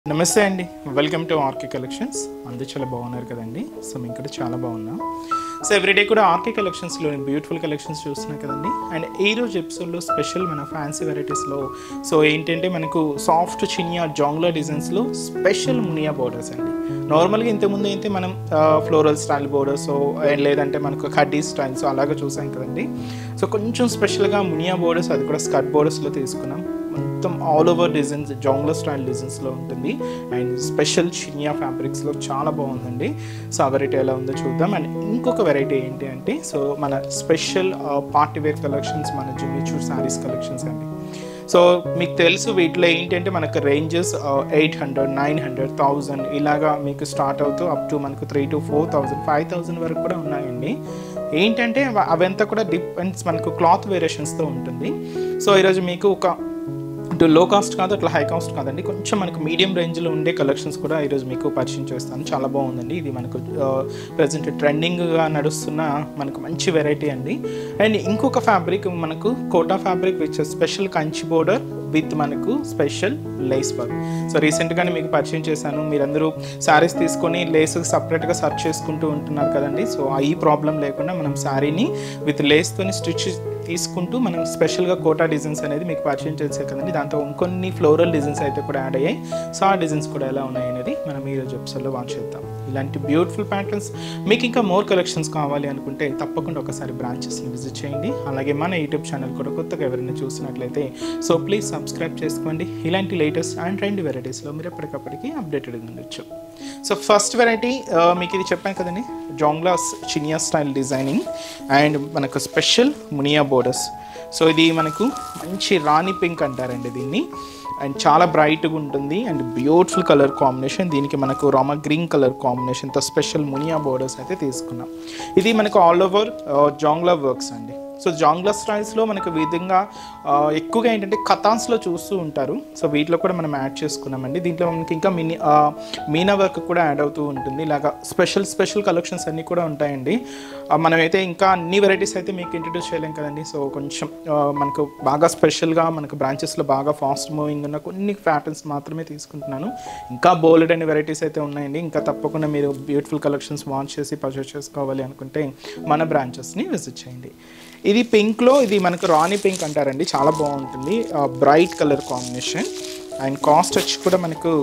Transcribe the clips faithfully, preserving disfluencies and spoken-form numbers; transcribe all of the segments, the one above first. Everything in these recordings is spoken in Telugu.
నమస్తే అండి, వెల్కమ్ టు ఆర్కే కలెక్షన్స్. అందరూ చాలా బాగున్నారు కదండి. సో మేము ఇక్కడ చాలా బాగున్నాం. సో ఎవ్రీడే కూడా ఆర్కే కలెక్షన్స్లో బ్యూటిఫుల్ కలెక్షన్స్ చూస్తున్నాం కదండి. అండ్ ఈ రోజు ఎపిసోడ్లో స్పెషల్ మన ఫ్యాన్సీ వెరైటీస్లో సో ఏంటంటే మనకు సాఫ్ట్ చినియా జాంగ్లా డిజైన్స్లో స్పెషల్ మునియా బోర్డర్స్ అండి. నార్మల్గా ఇంతకుముందు అయితే మనం ఫ్లోరల్ స్టైల్ బోర్డర్స్ లేదంటే మనకు కడ్డీ స్టైల్స్ అలాగే చూసాం కదండి. సో కొంచెం స్పెషల్గా మునియా బోర్డర్స్, అది కూడా స్కర్ట్ బోర్డర్స్లో తీసుకున్నాం. మొత్తం ఆల్ ఓవర్ డిజైన్స్ జాంగ్లా స్టైల్ డిజైన్స్లో ఉంటుంది. అండ్ స్పెషల్ చినియా ఫ్యాబ్రిక్స్లో చాలా బాగుందండి. సో ఆ వెరైటీ ఎలా ఉందో చూద్దాం. అండ్ ఇంకొక వెరైటీ ఏంటి అంటే సో మన స్పెషల్ పార్టీ వేర్ కలెక్షన్స్, మన జిమ్మిచూ శారీస్ కలెక్షన్స్ అండి. సో మీకు తెలుసు వీటిలో ఏంటంటే మనకు ranges eight hundred nine hundred thousand ఇలాగా మీకు స్టార్ట్ అవుతూ అప్ టు మనకు three to four thousand five thousand వరకు కూడా ఉన్నాయండి. ఏంటంటే అవంతా కూడా డిపెండ్స్ మనకు క్లాత్ వేరియేషన్స్తో ఉంటుంది. సో ఈరోజు మీకు ఒక ఇటు లో కాస్ట్ కాదు, అట్లా హై కాస్ట్ కాదండి, కొంచెం మనకు మీడియం రేంజ్లో ఉండే కలెక్షన్స్ కూడా ఈరోజు మీకు పరిచయం చేస్తాను. చాలా బాగుందండి. ఇది మనకు ప్రజెంట్ ట్రెండింగ్గా నడుస్తున్న మనకు మంచి వెరైటీ అండి. అండ్ ఇంకొక ఫ్యాబ్రిక్ మనకు Kota fabric with special Kanchi border with మనకు స్పెషల్ లేస్ వర్క్. సో రీసెంట్గానే మీకు పరిచయం చేశాను. మీరందరూ శారీస్ తీసుకొని లేస్ సపరేట్గా సర్చ్ చేసుకుంటూ ఉంటున్నారు కదండి. సో ఈ ప్రాబ్లం లేకుండా మనం శారీని విత్ లేస్తోని స్టిచ్ తీసుకుంటూ మనం స్పెషల్గా కోటా డిజైన్స్ అనేది మీకు పరిచయం చేసే కదండి. దాంతో ఇంకొన్ని ఫ్లోరల్ డిజైన్స్ అయితే కూడా యాడ్ అయ్యాయి. సో ఆ డిజైన్స్ కూడా ఎలా ఉన్నాయి అనేది మనం ఈరోజు ఎపిసోడ్లో వాచ్ చేద్దాం. ఇలాంటి బ్యూటిఫుల్ ప్యాటర్న్స్ మీకు ఇంకా మోర్ కలెక్షన్స్ కావాలి అనుకుంటే తప్పకుండా ఒకసారి బ్రాంచెస్ని విజిట్ చేయండి. అలాగే మన యూట్యూబ్ ఛానల్ కూడా కొత్తగా ఎవరైనా చూసినట్లయితే సో ప్లీజ్ సబ్స్క్రైబ్ చేసుకోండి. ఇలాంటి లేటెస్ట్ అండ్ ట్రెండ్ వెరైటీస్లో మీరు ఎప్పటికప్పటికి అప్డేటెడ్గా ఉండొచ్చు. సో ఫస్ట్ వెరైటీ మీకు ఇది చెప్పాను కదండి, జాంగ్లా చినియా స్టైల్ డిజైనింగ్ అండ్ మనకు స్పెషల్ మునియా బోర్డర్స్. సో ఇది మనకు మంచి రాణి పింక్ అంటారండి దీన్ని. అండ్ చాలా బ్రైట్గా ఉంటుంది అండ్ బ్యూటిఫుల్ కలర్ కాంబినేషన్. దీనికి మనకు రామా గ్రీన్ కలర్ కాంబినేషన్తో స్పెషల్ మునియా బోర్డర్స్ అయితే తీసుకున్నాం. ఇది మనకు ఆల్ ఓవర్ జాంగ్లా వర్క్స్ అండి. సో జాంగ్లా స్టైల్స్లో మనకు విధంగా ఎక్కువగా ఏంటంటే కథాన్స్లో చూస్తూ ఉంటారు. సో వీటిలో కూడా మనం యాడ్ చేసుకున్నామండి. దీంట్లో మనకి ఇంకా మినీ మీనా వర్క్ కూడా యాడ్ అవుతూ ఉంటుంది. ఇలాగా స్పెషల్ స్పెషల్ కలెక్షన్స్ అన్నీ కూడా ఉంటాయండి. మనమైతే ఇంకా అన్ని వెరైటీస్ అయితే మీకు ఇంట్రడ్యూస్ చేయలేం కదండి. సో కొంచెం మనకు బాగా స్పెషల్గా మనకు బ్రాంచెస్లో బాగా ఫాస్ట్ మూవింగ్ ఉన్న కొన్ని ప్యాటర్న్స్ మాత్రమే తీసుకుంటున్నాను. ఇంకా బోల్డ్ అనే వెరైటీస్ అయితే ఉన్నాయండి. ఇంకా తప్పకుండా మీరు బ్యూటిఫుల్ కలెక్షన్స్ వాచ్ చేసి పర్చేస్ చేసుకోవాలి అనుకుంటే మన బ్రాంచెస్ని విజిట్ చేయండి. ఇది పింక్లో, ఇది మనకు రాణి పింక్ అంటారండి. చాలా బాగుంటుంది, bright colour combination. And cost వచ్చి కూడా మనకు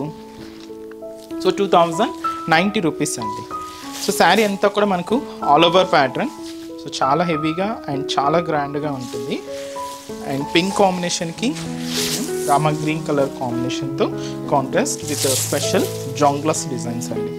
so two thousand ninety rupees అండి. సో శారీ అంతా కూడా మనకు ఆల్ ఓవర్ ప్యాటర్న్. సో చాలా హెవీగా అండ్ చాలా గ్రాండ్గా ఉంటుంది. అండ్ పింక్ కాంబినేషన్కి రామా గ్రీన్ కలర్ కాంబినేషన్తో కాంట్రాస్ట్ విత్ స్పెషల్ జాంగ్లాస్ డిజైన్స్ అండి.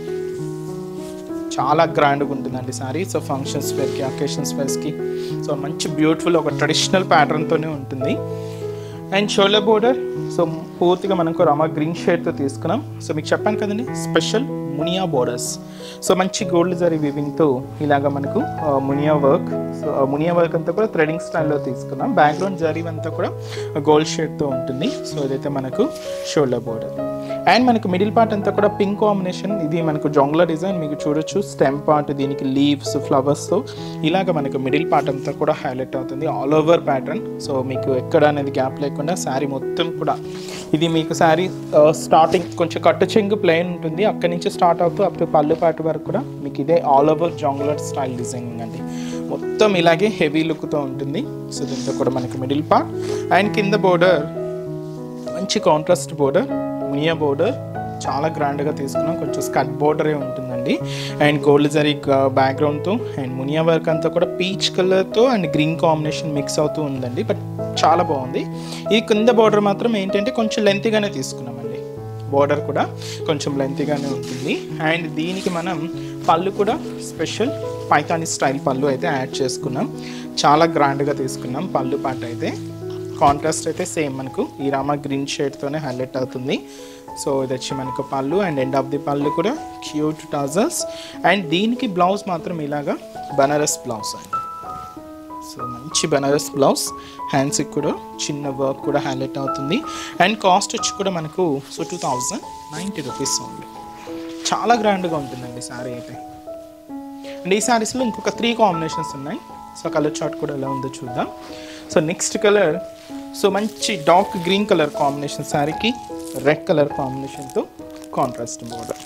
చాలా గ్రాండ్గా ఉంటుందండి శారీ. సో ఫంక్షన్స్ వేర్కి, అకేషన్స్ వేర్స్కి సో మంచి బ్యూటిఫుల్ ఒక ట్రెడిషనల్ ప్యాటర్న్తోనే ఉంటుంది. అండ్ షోల్డర్ బోర్డర్ సో పూర్తిగా మనకు రామా గ్రీన్ షేడ్తో తీసుకున్నాం. సో మీకు చెప్పాను కదండి స్పెషల్ మునియా బోర్డర్స్. సో మంచి గోల్డ్ జరీ వీవింగ్తో ఇలాగ మనకు మునియా వర్క్. సో మునియా వర్క్ అంతా కూడా థ్రెడింగ్ స్టైల్లో తీసుకున్నాం. బ్యాక్గ్రౌండ్ జరీ అంతా కూడా గోల్డ్ షేడ్తో ఉంటుంది. సో ఇదైతే మనకు షోల్డర్ బోర్డర్. అండ్ మనకు మిడిల్ పార్ట్ అంతా కూడా పింక్ కాంబినేషన్. ఇది మనకు జాంగ్లా డిజైన్ మీకు చూడొచ్చు. స్టెమ్ పార్ట్, దీనికి లీవ్స్, ఫ్లవర్స్తో ఇలాగ మనకు మిడిల్ పార్ట్ అంతా కూడా హైలైట్ అవుతుంది. All over pattern. సో మీకు ఎక్కడ అనేది గ్యాప్ లేకుండా శారీ మొత్తం కూడా ఇది మీకు శారీ స్టార్టింగ్ కొంచెం కట్టు చెంగు ప్లెయిన్ ఉంటుంది. అక్కడి నుంచి స్టార్ట్ అవుతూ అప్ టు పళ్ళు పార్ట్ వరకు కూడా మీకు ఇదే ఆల్ ఓవర్ జాంగ్లా స్టైల్ డిజైనింగ్ అండి. మొత్తం ఇలాగే హెవీ లుక్తో ఉంటుంది. సో దీంతో కూడా మనకి మిడిల్ పార్ట్ అండ్ కింద బోర్డర్ మంచి కాంట్రాస్ట్ బోర్డర్, మునియా బోర్డర్ చాలా గ్రాండ్గా తీసుకున్నాం. కొంచెం స్కర్ట్ బోర్డరే ఉంటుందండి. అండ్ గోల్డ్ జరీ బ్యాక్గ్రౌండ్తో అండ్ మునియా వర్క్ అంతా కూడా పీచ్ కలర్తో అండ్ గ్రీన్ కాంబినేషన్ మిక్స్ అవుతూ ఉందండి. బట్ చాలా బాగుంది. ఈ కింద బోర్డర్ మాత్రం ఏంటంటే కొంచెం లెంతీగానే తీసుకున్నామండి. బోర్డర్ కూడా కొంచెం లెంతీగానే ఉంటుంది. అండ్ దీనికి మనం పళ్ళు కూడా స్పెషల్ పైతాని స్టైల్ పళ్ళు అయితే యాడ్ చేసుకున్నాం. చాలా గ్రాండ్గా తీసుకున్నాం. పళ్ళు పాట అయితే కాంట్రాస్ట్ అయితే సేమ్ మనకు ఈ రామా గ్రీన్ షేడ్తోనే హైలైట్ అవుతుంది. సో ఇది వచ్చి మనకు పళ్ళు and end of the pallu కూడా క్యూట్ టాజల్స్. అండ్ దీనికి బ్లౌజ్ మాత్రం ఇలాగా బనారస్ బ్లౌజ్ అండి. సో మంచి బనారస్ బ్లౌజ్. హ్యాండ్స్కి కూడా చిన్న వర్క్ కూడా హైలైట్ అవుతుంది. అండ్ కాస్ట్ వచ్చి కూడా మనకు so two thousand ninety rupees ఉంది. చాలా గ్రాండ్గా ఉంటుందండి శారీ అయితే. అండ్ ఈ శారీస్లో ఇంకొక త్రీ కాంబినేషన్స్ ఉన్నాయి. సో కలర్ చార్ట్ కూడా ఎలా ఉందో చూద్దాం. సో నెక్స్ట్ కలర్ సో మంచి డార్క్ గ్రీన్ కలర్ కాంబినేషన్ శారీకి రెడ్ కలర్ కాంబినేషన్తో contrast border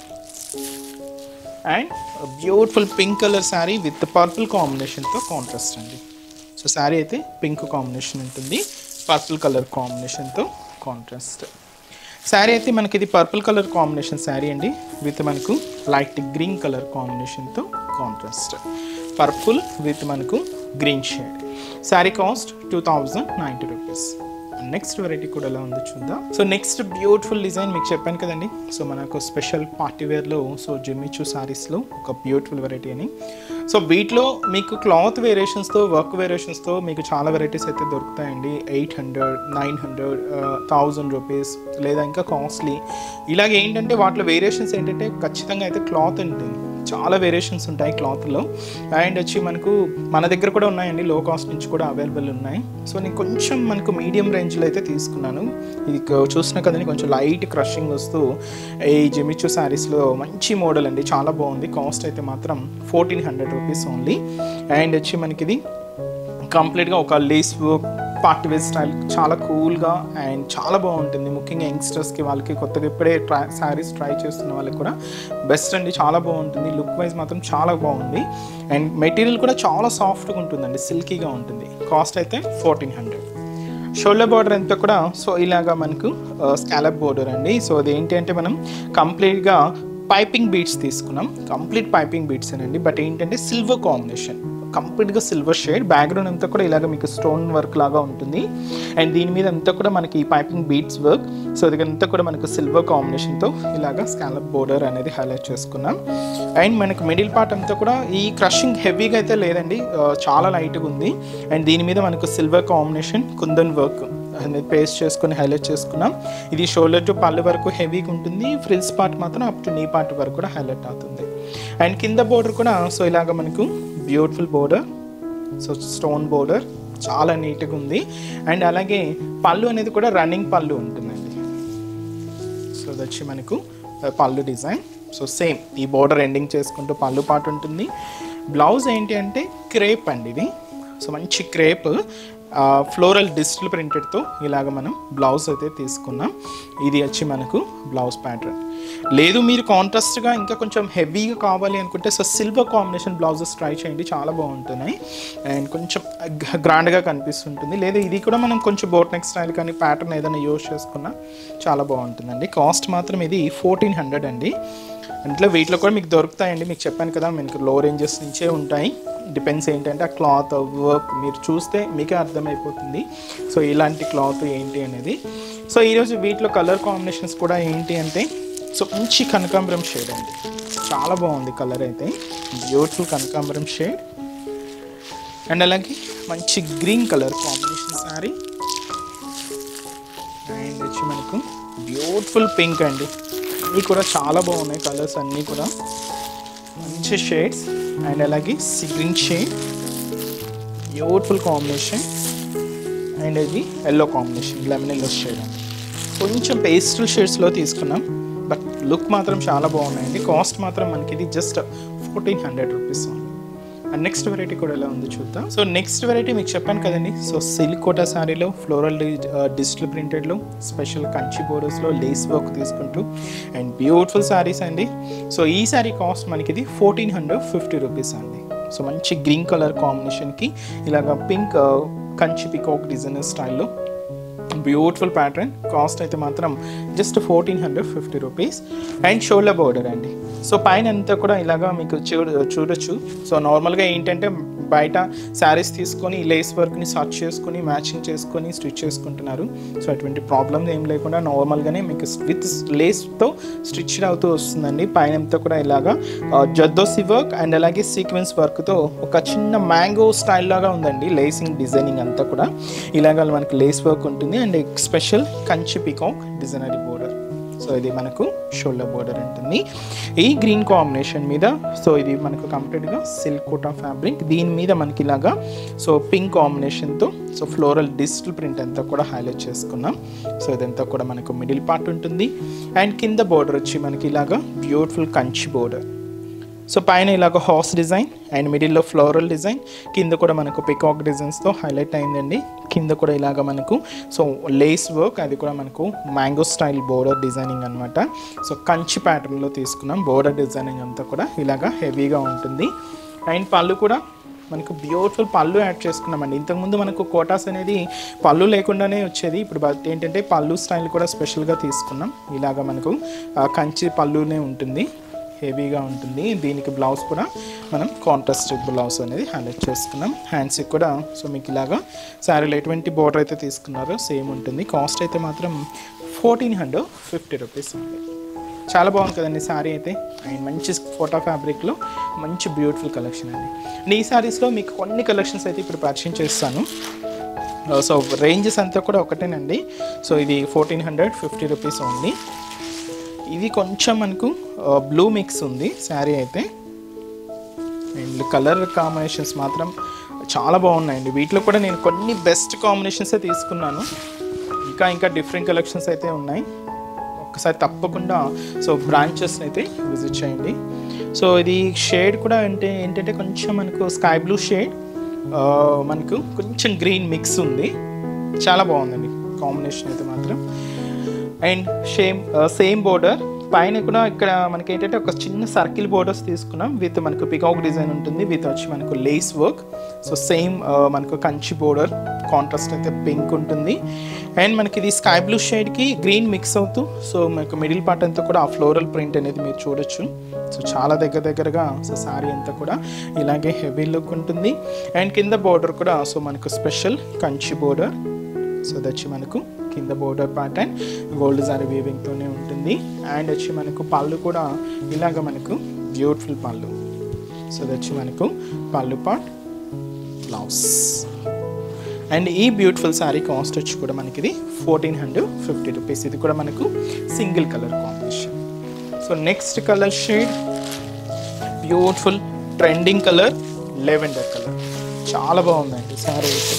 and beautiful pink colour sari with purple కాంబినేషన్తో కాంట్రాస్ట్ అండి. సో శారీ అయితే పింక్ కాంబినేషన్ ఉంటుంది, పర్పుల్ కలర్ కాంబినేషన్తో కాంట్రాస్ట్. శారీ అయితే మనకి ఇది పర్పుల్ కలర్ కాంబినేషన్ శారీ అండి విత్ మనకు లైట్ గ్రీన్ కలర్ కాంబినేషన్తో కాంట్రాస్ట్. పర్పుల్ విత్ మనకు green shade. Sari cost two thousand ninety rupees. Next variety కూడా ఎలా ఉందో చూద్దాం. సో నెక్స్ట్ బ్యూటిఫుల్ డిజైన్ మీకు చెప్పాను కదండి, సో మనకు స్పెషల్ పార్టీ వేర్లో సో జిమ్మిచూ శారీస్లో ఒక బ్యూటిఫుల్ వెరైటీ అని. సో వీటిలో మీకు క్లాత్ వేరియేషన్స్తో వర్క్ వేరియేషన్స్తో మీకు చాలా వెరైటీస్ అయితే దొరుకుతాయండి. Eight hundred nine hundred thousand rupees లేదా ఇంకా కాస్ట్లీ. ఇలాగ ఏంటంటే వాటిలో వేరియేషన్స్ ఏంటంటే ఖచ్చితంగా అయితే క్లాత్ ఉంటుంది, చాలా వేరియేషన్స్ ఉంటాయి క్లాత్లో. అండ్ వచ్చి మనకు మన దగ్గర కూడా ఉన్నాయండి, లో కాస్ట్ నుంచి కూడా అవైలబుల్ ఉన్నాయి. సో నేను కొంచెం మనకు మీడియం రేంజ్లో అయితే తీసుకున్నాను. ఇది చూసిన కదండి కొంచెం లైట్ క్రషింగ్ వస్తూ ఈ జిమ్మిచూ శారీస్లో మంచి మోడల్ అండి, చాలా బాగుంది. కాస్ట్ అయితే మాత్రం fourteen hundred rupees only. And వచ్చి మనకి ఇది కంప్లీట్గా ఒక lace work party wear style, చాలా కూల్గా అండ్ చాలా బాగుంటుంది. ముఖ్యంగా యంగ్స్టర్స్కి వాళ్ళకి కొత్తగా ఇప్పుడే ట్రై శారీస్ ట్రై చేస్తున్న వాళ్ళకి కూడా బెస్ట్ అండి, చాలా బాగుంటుంది. లుక్ వైజ్ మాత్రం చాలా బాగుంది. అండ్ మెటీరియల్ కూడా చాలా సాఫ్ట్గా ఉంటుందండి, సిల్కీగా ఉంటుంది. కాస్ట్ అయితే ఫోర్టీన్ హండ్రెడ్. షోల్డర్ బార్డర్ అంతా కూడా సో ఇలాగా మనకు స్కాలప్ బార్డర్ అండి. సో అది ఏంటి అంటే మనం కంప్లీట్గా పైపింగ్ బీడ్స్ తీసుకున్నాం, కంప్లీట్ పైపింగ్ బీడ్స్ అండి. బట్ ఏంటంటే సిల్వర్ కాంబినేషన్, కంప్లీట్గా సిల్వర్ షేడ్. బ్యాక్గ్రౌండ్ అంతా కూడా ఇలాగ మీకు స్టోన్ వర్క్ లాగా ఉంటుంది. అండ్ దీని మీద అంతా కూడా మనకి ఈ పైపింగ్ బీడ్స్ వర్క్. సో ఇదంతా కూడా మనకు సిల్వర్ కాంబినేషన్తో ఇలాగ స్కాలప్ బోర్డర్ అనేది హైలైట్ చేసుకున్నాం. అండ్ మనకు మిడిల్ పార్ట్ అంతా కూడా ఈ క్రషింగ్ హెవీగా అయితే లేదండి, చాలా లైట్గా ఉంది. అండ్ దీని మీద మనకు సిల్వర్ కాంబినేషన్ కుందన్ వర్క్ అనేది పేస్ట్ చేసుకొని హైలైట్ చేసుకున్నాం. ఇది షోల్డర్ టు పళ్ళు వరకు హెవీగా ఉంటుంది, ఫ్రిల్స్ పార్ట్ మాత్రం అప్ టు నీ పార్ట్ వరకు కూడా హైలైట్ అవుతుంది. అండ్ కింద బోర్డర్ కూడా సో ఇలాగ మనకు beautiful border, so stone border చాలా నీట్గా ఉంది. అండ్ అలాగే పళ్ళు అనేది కూడా రన్నింగ్ పళ్ళు ఉంటుందండి. సో అది వచ్చి మనకు పళ్ళు డిజైన్. సో సేమ్ ఈ బోర్డర్ ఎండింగ్ చేసుకుంటూ పళ్ళు పాటు ఉంటుంది. బ్లౌజ్ ఏంటి అంటే క్రేప్ అండి ఇది. సో మంచి క్రేప్ ఫ్లోరల్ డిజిటల్ ప్రింటెడ్తో ఇలాగ మనం బ్లౌజ్ అయితే తీసుకున్నాం. ఇది వచ్చి మనకు బ్లౌజ్ ప్యాటర్న్. లేదు మీరు కాంట్రాస్ట్గా ఇంకా కొంచెం హెవీగా కావాలి అనుకుంటే so silver combination blouses try చేయండి, చాలా బాగుంటున్నాయి. అండ్ కొంచెం గ్రాండ్గా కనిపిస్తుంటుంది. లేదా ఇది కూడా మనం కొంచెం బోట్ నెక్ స్టైల్ కానీ ప్యాటర్న్ ఏదైనా యూజ్ చేసుకున్నా చాలా బాగుంటుందండి. కాస్ట్ మాత్రం ఇది ఫోర్టీన్ హండ్రెడ్ అండి. అంటే వీటిలో కూడా మీకు దొరుకుతాయండి, మీకు చెప్పాను కదా మీకు లో రేంజెస్ నుంచే ఉంటాయి. డిపెండ్స్ ఏంటంటే ఆ క్లాత్ వర్క్ మీరు చూస్తే మీకే అర్థమైపోతుంది సో ఇలాంటి క్లాత్ ఏంటి అనేది. సో ఈరోజు వీటిలో కలర్ కాంబినేషన్స్ కూడా ఏంటి అంటే సో మంచి కనకాంబరం షేడ్ అండి, చాలా బాగుంది కలర్ అయితే, బ్యూటిఫుల్ కనకాంబరం షేడ్. అండ్ అలాగే మంచి green colour combination sari. And వచ్చి మనకు బ్యూటిఫుల్ పింక్ అండి, అన్నీ కూడా చాలా బాగున్నాయి కలర్స్ అన్నీ కూడా మంచి షేడ్స్. అండ్ అలాగే sea green shade, beautiful combination. And ఇది yellow combination, lemon yellow shade అండి. కొంచెం పేస్టల్ షేడ్స్లో తీసుకున్నాం బట్ లుక్ మాత్రం చాలా బాగున్నాయండి. కాస్ట్ మాత్రం మనకి ఇది just fourteen hundred rupees. And next variety కూడా ఎలా ఉందో చూద్దాం. సో నెక్స్ట్ వెరైటీ మీకు చెప్పాను కదండి, సో సిల్క్ కోటా శారీలో ఫ్లోరల్ డిజిటల్ ప్రింటెడ్లో స్పెషల్ కంచి బోర్డర్స్లో లేస్ వర్క్ తీసుకుంటూ అండ్ బ్యూటిఫుల్ శారీస్ అండి. సో ఈ శారీ కాస్ట్ మనకి ఇది ఫోర్టీన్ హండ్రెడ్ ఫిఫ్టీ రూపీస్ అండి. సో మంచి గ్రీన్ కలర్ కాంబినేషన్కి ఇలాగ పింక్ కంచి పికాక్ డిజైనర్ స్టైల్లో బ్యూటిఫుల్ ప్యాటర్న్. కాస్ట్ అయితే మాత్రం just fourteen hundred fifty rupees. And shoulder border అండి. సో పైన అంతా కూడా ఇలాగా మీకు చూ చూడొచ్చు. సో నార్మల్గా ఏంటంటే బయట శారీస్ తీసుకొని లేస్ వర్క్ని సర్చ్ చేసుకొని మ్యాచింగ్ చేసుకొని స్టిచ్ చేసుకుంటున్నారు. సో అటువంటి ప్రాబ్లమ్స్ ఏం లేకుండా నార్మల్గానే మీకు విత్ లేస్తో స్టిచ్డ్ అవుతూ వస్తుందండి. పైన అంతా కూడా ఇలాగా జర్దోసి వర్క్ అండ్ అలాగే సీక్వెన్స్ వర్క్తో ఒక చిన్న మ్యాంగో స్టైల్ లాగా ఉందండి లేసింగ్ డిజైనింగ్ అంతా కూడా. ఇలాగ మనకి లేస్ వర్క్ ఉంటుంది అండ్ స్పెషల్ కంచి పికాక్ డిజైనరీ బోర్డర్. సో ఇది మనకు షోల్డర్ బోర్డర్ ఉంటుంది ఈ గ్రీన్ కాంబినేషన్ మీద. సో ఇది మనకు కంప్లీట్గా సిల్క్ కోటా ఫ్యాబ్రిక్, దీని మీద మనకి ఇలాగా సో పింక్ కాంబినేషన్తో సో ఫ్లోరల్ డిజిటల్ ప్రింట్ అంతా కూడా హైలైట్ చేసుకున్నాం. సో ఇదంతా కూడా మనకు మిడిల్ పార్ట్ ఉంటుంది. అండ్ కింద బోర్డర్ వచ్చి మనకి ఇలాగా బ్యూటిఫుల్ కంచి బోర్డర్. సో పైన ఇలాగ హార్స్ డిజైన్ అండ్ మిడిల్లో ఫ్లోరల్ డిజైన్, కింద కూడా మనకు పికాక్ డిజైన్స్తో హైలైట్ అయిందండి. కింద కూడా ఇలాగ మనకు సో లేస్ వర్క్, అది కూడా మనకు మ్యాంగో స్టైల్ బోర్డర్ డిజైనింగ్ అనమాట. సో కంచి ప్యాటర్న్లో తీసుకున్నాం. బోర్డర్ డిజైనింగ్ అంతా కూడా ఇలాగ హెవీగా ఉంటుంది. అండ్ పళ్ళు కూడా మనకు బ్యూటిఫుల్ పళ్ళు యాడ్ చేసుకున్నామండి. ఇంతకుముందు మనకు కోటాస్ అనేది పళ్ళు లేకుండానే వచ్చేది. ఇప్పుడు ఏంటంటే పళ్ళు స్టైల్ కూడా స్పెషల్గా తీసుకున్నాం. ఇలాగ మనకు కంచి పళ్ళునే ఉంటుంది, హెవీగా ఉంటుంది. దీనికి బ్లౌజ్ కూడా మనం కాంట్రాస్ట్ బ్లౌజ్ అనేది హైలైట్ చేసుకున్నాం. హ్యాండ్స్కి కూడా సో మీకు ఇలాగా శారీలో ఎటువంటి బోర్డర్ అయితే తీసుకున్నారో సేమ్ ఉంటుంది. కాస్ట్ అయితే మాత్రం ఫోర్టీన్ హండ్రెడ్ ఫిఫ్టీ రూపీస్ ఉంది. చాలా బాగుంది కదండి శారీ అయితే. అండ్ మంచి ఫోటో ఫ్యాబ్రిక్లో మంచి బ్యూటిఫుల్ కలెక్షన్ అండి. అండ్ ఈ శారీస్లో మీకు కొన్ని కలెక్షన్స్ అయితే ఇప్పుడు పరిచయం చేస్తాను. సో రేంజెస్ అంతా కూడా ఒకటేనండి. సో ఇది fourteen hundred fifty rupees only. ఇది కొంచెం మనకు బ్లూ మిక్స్ ఉంది శారీ అయితే. అండ్ కలర్ కాంబినేషన్స్ మాత్రం చాలా బాగున్నాయండి. వీటిలో కూడా నేను కొన్ని బెస్ట్ కాంబినేషన్సే తీసుకున్నాను. ఇంకా ఇంకా డిఫరెంట్ కలెక్షన్స్ అయితే ఉన్నాయి. ఒకసారి తప్పకుండా సో బ్రాంచెస్ అయితే విజిట్ చేయండి. సో ఇది షేడ్ కూడా అంటే ఏంటంటే కొంచెం మనకు స్కై బ్లూ షేడ్, మనకు కొంచెం గ్రీన్ మిక్స్ ఉంది. చాలా బాగుందండి కాంబినేషన్ అయితే మాత్రం. అండ్ సేమ్ సేమ్ బోర్డర్ పైన కూడా ఇక్కడ మనకి ఏంటంటే ఒక చిన్న సర్కిల్ బోర్డర్స్ తీసుకున్నాం. విత్ మనకు పికాక్ డిజైన్ ఉంటుంది, విత్ వచ్చి మనకు లేస్ వర్క్. సో సేమ్ మనకు కంచి బోర్డర్, కాంట్రాస్ట్ అయితే పింక్ ఉంటుంది. అండ్ మనకి ఇది స్కై బ్లూ షేడ్కి గ్రీన్ మిక్స్ అవుతూ సో మనకు మిడిల్ పార్ట్ అంతా కూడా ఆ ఫ్లోరల్ ప్రింట్ అనేది మీరు చూడొచ్చు. సో చాలా దగ్గర దగ్గరగా సో శారీ అంతా కూడా ఇలాగే హెవీ లుక్ ఉంటుంది. అండ్ కింద బోర్డర్ కూడా సో మనకు స్పెషల్ కంచి బోర్డర్. సో దచ్చి మనకు కింద బోర్డర్ ప్యాటర్న్ గోల్డ్ సారీ వీవింగ్తోనే ఉంటుంది. అండ్ వచ్చి మనకు పళ్ళు కూడా ఇలాగ మనకు బ్యూటిఫుల్ పళ్ళు. సో దచ్చి మనకు పళ్ళు పార్ట్, బ్లౌజ్. అండ్ ఈ బ్యూటిఫుల్ శారీ కాస్ట్ వచ్చి కూడా మనకి ఇది ఫోర్టీన్ హండ్రెడ్ ఫిఫ్టీ రూపీస్. ఇది కూడా మనకు single colour combination. So next colour shade beautiful trending colour lavender colour. చాలా బాగుందండి శారీ అయితే.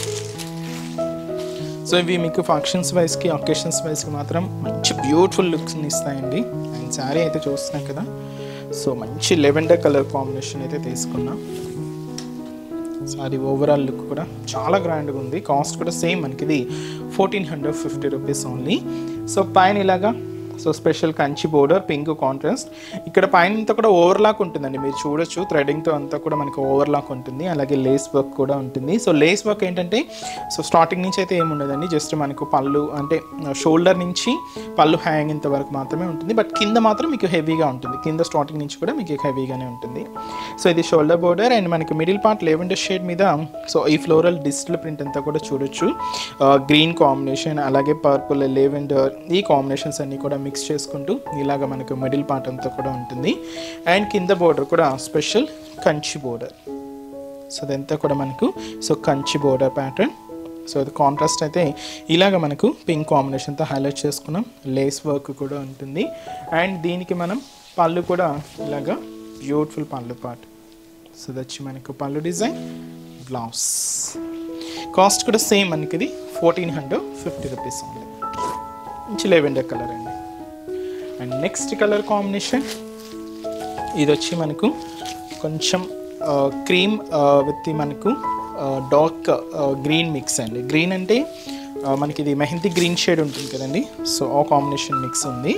సో ఇవి మీకు ఫంక్షన్స్ వైజ్కి అకేషన్స్ వైజ్కి మాత్రం మంచి బ్యూటిఫుల్ లుక్స్ని ఇస్తాయండి. అండ్ శారీ అయితే చూస్తున్నాం కదా. సో మంచి లెవెండర్ కలర్ కాంబినేషన్ అయితే తీసుకున్నాం. శారీ ఓవరాల్ లుక్ కూడా చాలా గ్రాండ్గా ఉంది. కాస్ట్ కూడా సేమ్ మనకి ఇది fourteen hundred fifty rupees only. So పైన ఇలాగా so special Kanchi border pink contrast. ఇక్కడ పైన అంతా కూడా ఓవర్లాక్ ఉంటుందండి, మీరు చూడొచ్చు. థ్రెడింగ్తో అంతా కూడా మనకి ఓవర్లాక్ ఉంటుంది. అలాగే లేస్ వర్క్ కూడా ఉంటుంది. సో లేస్ వర్క్ ఏంటంటే సో స్టార్టింగ్ నుంచి అయితే ఏముండదండి, జస్ట్ మనకు పళ్ళు అంటే షోల్డర్ నుంచి పళ్ళు హ్యాంగింగ్ వరకు మాత్రమే ఉంటుంది. బట్ కింద మాత్రం మీకు హెవీగా ఉంటుంది. కింద స్టార్టింగ్ నుంచి కూడా మీకు హెవీగానే ఉంటుంది. సో ఇది షోల్డర్ బోర్డర్. అండ్ మనకి మిడిల్ పార్ట్ లెవెండర్ షేడ్ మీద సో ఈ ఫ్లోరల్ డిజిటల్ ప్రింట్ అంతా కూడా చూడొచ్చు. గ్రీన్ కాంబినేషన్ అలాగే పర్పుల్ లెవెండర్ ఈ కాంబినేషన్స్ అన్నీ కూడా మిక్స్ చేసుకుంటూ ఇలాగ మనకు మిడిల్ పార్ట్ అంతా కూడా ఉంటుంది. అండ్ కింద బోర్డర్ కూడా స్పెషల్ కంచి బోర్డర్. సో అదంతా కూడా మనకు so Kanchi border pattern. So అది కాంట్రాస్ట్ అయితే ఇలాగ మనకు పింక్ కాంబినేషన్తో హైలైట్ చేసుకున్నాం. లేస్ వర్క్ కూడా ఉంటుంది. అండ్ దీనికి మనం పళ్ళు కూడా ఇలాగ బ్యూటిఫుల్ పళ్ళు పార్ట్. సో దచ్చి మనకు పళ్ళు డిజైన్, బ్లౌజ్. కాస్ట్ కూడా సేమ్ మనకి ఇది ఫోర్టీన్ హండ్రెడ్ ఫిఫ్టీ రూపీస్ ఉంది. మంచి లెవెండర్ కలర్ అండి. అండ్ నెక్స్ట్ కలర్ కాంబినేషన్ ఇది వచ్చి మనకు కొంచెం క్రీమ్ విత్ మనకు డార్క్ గ్రీన్ మిక్స్ అండి. గ్రీన్ అంటే మనకి ఇది మెహందీ గ్రీన్ షేడ్ ఉంటుంది కదండి. సో ఆ కాంబినేషన్ మిక్స్ ఉంది.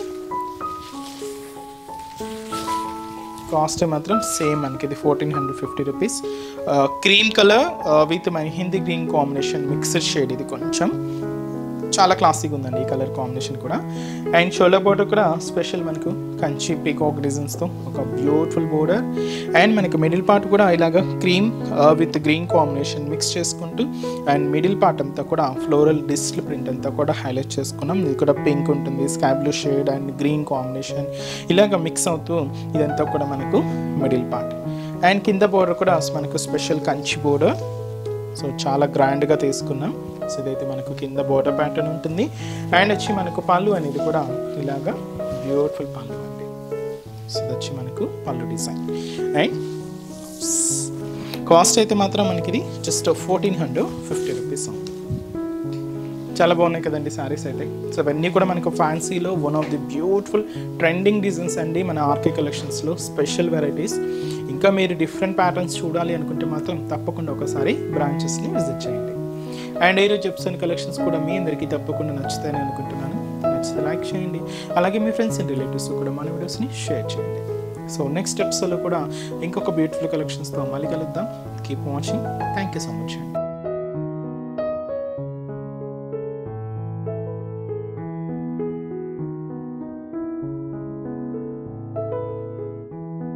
కాస్ట్ మాత్రం సేమ్ మనకి ఇది fourteen hundred fifty rupees. Cream colour with mehndi green combination mixed shade. ఇది కొంచెం చాలా క్లాసిక్ ఉందండి ఈ కలర్ కాంబినేషన్ కూడా. అండ్ షోల్డర్ బోర్డర్ కూడా స్పెషల్ మనకు కంచి పీకాక్ డిజైన్స్తో ఒక బ్యూటిఫుల్ బోర్డర్. అండ్ మనకి మిడిల్ పార్ట్ కూడా ఇలాగ cream with green combination mix చేసుకుంటూ అండ్ మిడిల్ పార్ట్ అంతా కూడా ఫ్లోరల్ డిజిటల్ ప్రింట్ అంతా కూడా హైలైట్ చేసుకున్నాం. ఇది కూడా పింక్ ఉంటుంది, sky blue shade and green combination ఇలాగ మిక్స్ అవుతూ ఇదంతా కూడా మనకు మిడిల్ పార్ట్. అండ్ కింద బోర్డర్ కూడా మనకు స్పెషల్ కంచి బోర్డర్. సో చాలా గ్రాండ్గా తీసుకున్నాం. సో ఇదైతే మనకు కింద బోర్డర్ ప్యాటర్న్ ఉంటుంది. అండ్ వచ్చి మనకు పళ్ళు అనేది కూడా ఇలాగా బ్యూటిఫుల్ పళ్ళు అండి. సో ఇది వచ్చి మనకు పళ్ళు డిజైన్. అండ్ కాస్ట్ అయితే మాత్రం మనకి ఇది just fourteen hundred fifty rupees ఉంది. చాలా బాగున్నాయి కదండి శారీస్ అయితే. సో ఇవన్నీ కూడా మనకు ఫ్యాన్సీలో one of the beautiful trending designs అండి మన ఆర్కే కలెక్షన్స్లో స్పెషల్ వెరైటీస్. ఇంకా మీరు డిఫరెంట్ ప్యాటర్న్స్ చూడాలి అనుకుంటే మాత్రం తప్పకుండా ఒకసారి బ్రాంచెస్ని విజిట్ చేయండి. అండ్ ఈరోజు ఎపిసోడ్ కలెక్షన్స్ కూడా మీ అందరికీ తప్పకుండా నచ్చుతాయని అనుకుంటున్నాను. నచ్చితే లైక్ చేయండి, అలాగే మీ ఫ్రెండ్స్ అండ్ రిలేటివ్స్ కూడా మన వీడియోస్ని షేర్ చేయండి. సో నెక్స్ట్ ఎపిసోడ్లో కూడా ఇంకొక బ్యూటిఫుల్ కలెక్షన్స్తో మళ్ళీ కలుద్దాం. Keep watching. Thank you so much అండి.